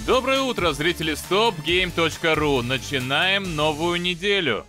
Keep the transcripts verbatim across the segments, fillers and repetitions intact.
Доброе утро, зрители стоп гейм точка ру. Начинаем новую неделю.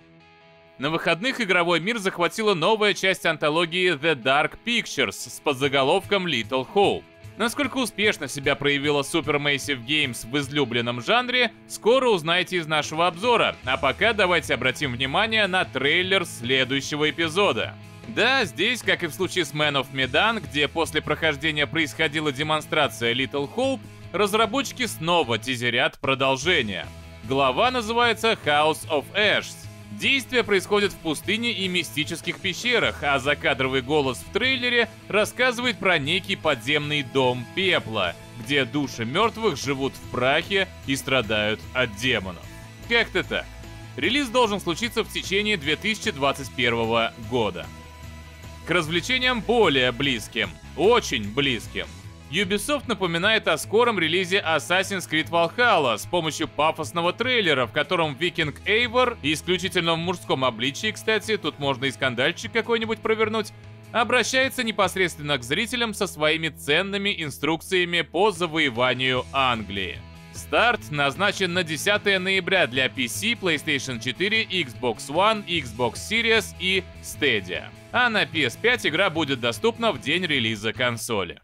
На выходных игровой мир захватила новая часть антологии The Dark Pictures с подзаголовком Little Hope. Насколько успешно себя проявила Supermassive Games в излюбленном жанре, скоро узнаете из нашего обзора, а пока давайте обратим внимание на трейлер следующего эпизода. Да, здесь, как и в случае с Man of Medan, где после прохождения происходила демонстрация Little Hope, разработчики снова тизерят продолжение. Глава называется House of Ashes. Действие происходит в пустыне и мистических пещерах, а закадровый голос в трейлере рассказывает про некий подземный дом пепла, где души мертвых живут в прахе и страдают от демонов. Как-то так. Релиз должен случиться в течение две тысячи двадцать первого года. К развлечениям более близким, очень близким. Ubisoft напоминает о скором релизе Assassin's Creed Valhalla с помощью пафосного трейлера, в котором викинг Эйвор, исключительно в мужском обличии, кстати, тут можно и скандальчик какой-нибудь провернуть, обращается непосредственно к зрителям со своими ценными инструкциями по завоеванию Англии. Старт назначен на десятое ноября для пи си, PlayStation четыре, Xbox One, Xbox Series и Stadia. А на пи эс пять игра будет доступна в день релиза консоли.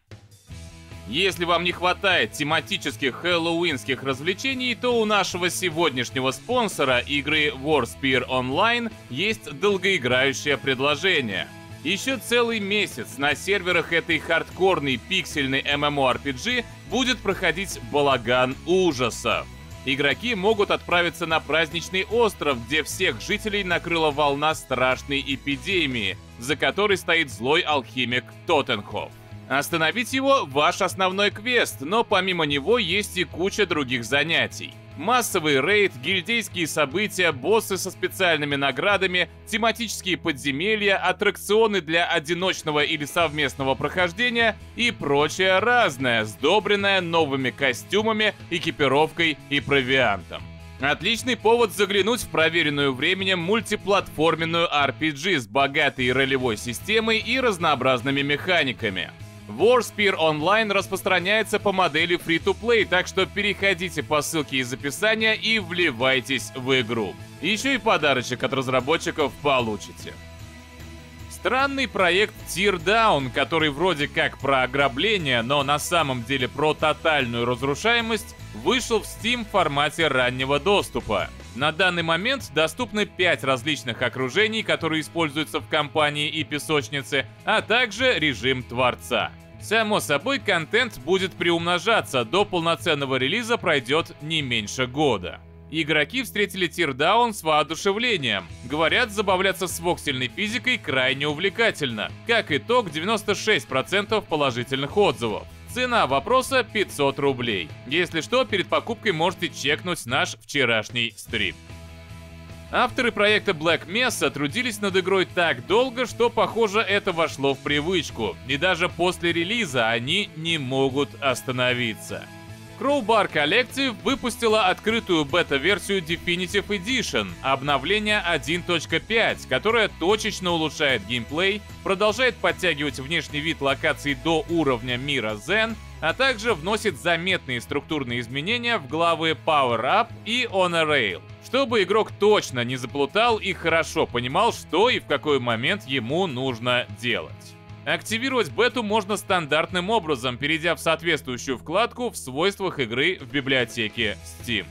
Если вам не хватает тематических хэллоуинских развлечений, то у нашего сегодняшнего спонсора игры Warspear Online есть долгоиграющее предложение. Еще целый месяц на серверах этой хардкорной пиксельной эм эм о ар пи джи будет проходить балаган ужасов. Игроки могут отправиться на праздничный остров, где всех жителей накрыла волна страшной эпидемии, за которой стоит злой алхимик Тоттенхоф. Остановить его – ваш основной квест, но помимо него есть и куча других занятий. Массовый рейд, гильдейские события, боссы со специальными наградами, тематические подземелья, аттракционы для одиночного или совместного прохождения и прочее разное, сдобренное новыми костюмами, экипировкой и провиантом. Отличный повод заглянуть в проверенную временем мультиплатформенную ар пи джи с богатой ролевой системой и разнообразными механиками. Warspear Online распространяется по модели Free-to-Play, так что переходите по ссылке из описания и вливайтесь в игру. Еще и подарочек от разработчиков получите. Странный проект Teardown, который вроде как про ограбление, но на самом деле про тотальную разрушаемость, вышел в Steam в формате раннего доступа. На данный момент доступны пять различных окружений, которые используются в кампании и песочнице, а также режим Творца. Само собой, контент будет приумножаться, до полноценного релиза пройдет не меньше года. Игроки встретили Teardown с воодушевлением. Говорят, забавляться с воксельной физикой крайне увлекательно. Как итог, девяносто шесть процентов положительных отзывов. Цена вопроса пятьсот рублей. Если что, перед покупкой можете чекнуть наш вчерашний стрим. Авторы проекта Black Mesa трудились над игрой так долго, что, похоже, это вошло в привычку. И даже после релиза они не могут остановиться. Crowbar Collective выпустила открытую бета-версию Definitive Edition, обновление один точка пять, которое точечно улучшает геймплей, продолжает подтягивать внешний вид локаций до уровня мира Zen, а также вносит заметные структурные изменения в главы Power Up и On a Rail, чтобы игрок точно не заплутал и хорошо понимал, что и в какой момент ему нужно делать. Активировать бету можно стандартным образом, перейдя в соответствующую вкладку в свойствах игры в библиотеке Steam.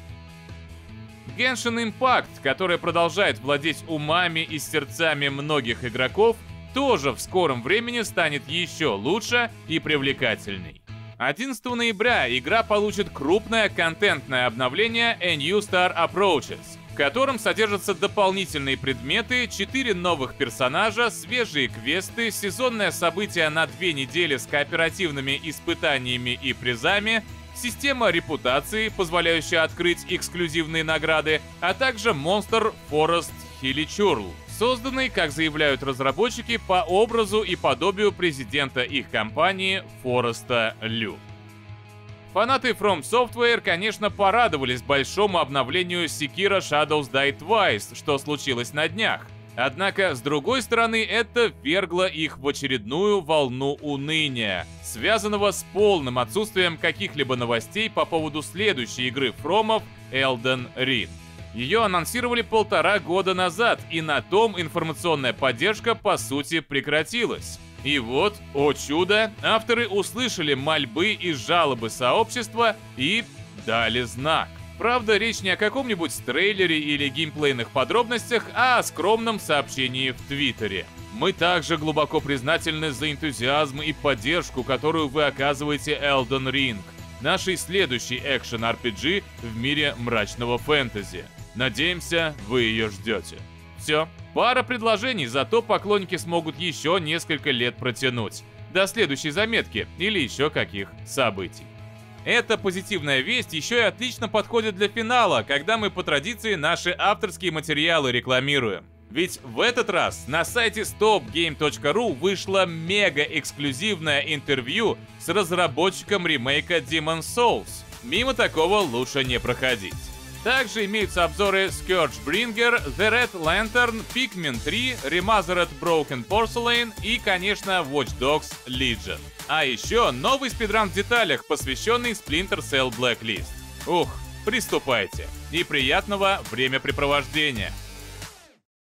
Genshin Impact, которая продолжает владеть умами и сердцами многих игроков, тоже в скором времени станет еще лучше и привлекательней. одиннадцатого ноября игра получит крупное контентное обновление A New Star Approaches, в котором содержатся дополнительные предметы, четыре новых персонажа, свежие квесты, сезонное событие на две недели с кооперативными испытаниями и призами, система репутации, позволяющая открыть эксклюзивные награды, а также Monster Forest Hilichurl, созданный, как заявляют разработчики, по образу и подобию президента их компании Фореста Лю. Фанаты From Software, конечно, порадовались большому обновлению Sekiro Shadows Die Twice, что случилось на днях. Однако, с другой стороны, это ввергло их в очередную волну уныния, связанного с полным отсутствием каких-либо новостей по поводу следующей игры Фромов Elden Ring. Ее анонсировали полтора года назад, и на том информационная поддержка по сути прекратилась. И вот, о чудо, авторы услышали мольбы и жалобы сообщества и дали знак. Правда, речь не о каком-нибудь трейлере или геймплейных подробностях, а о скромном сообщении в Твиттере. Мы также глубоко признательны за энтузиазм и поддержку, которую вы оказываете Elden Ring, нашей следующей экшен-ар пи джи в мире мрачного фэнтези. Надеемся, вы ее ждете. Все. Пара предложений, зато поклонники смогут еще несколько лет протянуть. До следующей заметки или еще каких событий. Эта позитивная весть еще и отлично подходит для финала, когда мы по традиции наши авторские материалы рекламируем. Ведь в этот раз на сайте стоп гейм точка ру вышло мега-эксклюзивное интервью с разработчиком ремейка Demon's Souls. Мимо такого лучше не проходить. Также имеются обзоры Scourgebringer, The Red Lantern, Pikmin три, Remastered Broken Porcelain и, конечно, Watch Dogs Legion. А еще новый спидран в деталях, посвященный Splinter Cell Blacklist. Ух, приступайте. И приятного времяпрепровождения.